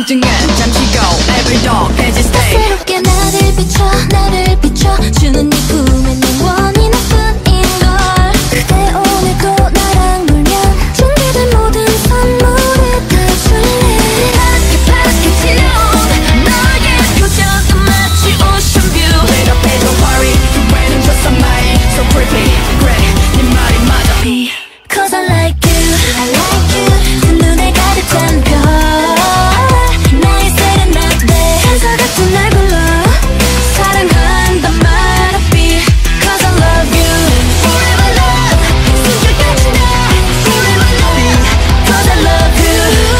통증은 잠시고 every dog has its day. 새롭게 나를 비춰 나를 비춰 주는 네 꿈엔 영원히 나뿐인걸. 그대 오늘도 나랑 놀면 준비된 모든 선물을 다 줄래. 파랗게 파랗게 질려온 너의 표정은 마치 ocean view. Lit up and don't worry 후회는 just on mine. So quickly 그래 네 말이 맞아. Cause I like you, I like you. 두 눈에 가득 찬 별 나의 세레나데 천사 같은 날 불러 사랑한단 말 없이. Cause I love you forever love 숨결까지 나 forever love. Cause I love you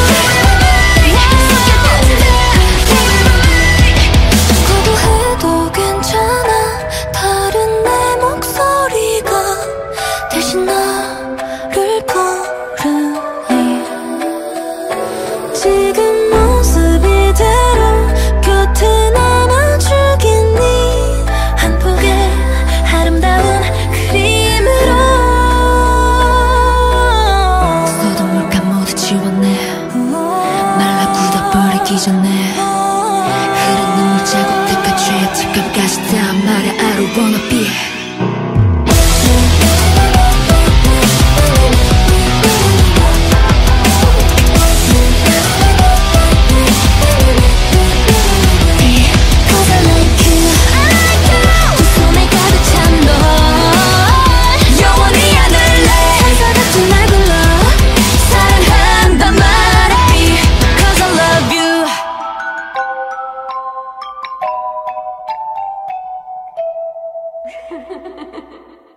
숨결까지 나 forever love. 거부해도 괜찮아 다른 내 목소리가 대신 나를 부르니. 지금 모습 이대로 곁에 남아주겠니. 한 폭의 아름다운 그림으로. 서동물감 모두 지웠네. 말라 굳어버리기 전에 흐른 눈물 자국들과 죄의 뒷감까지 다 말해 I don't wanna be. Ha ha ha ha.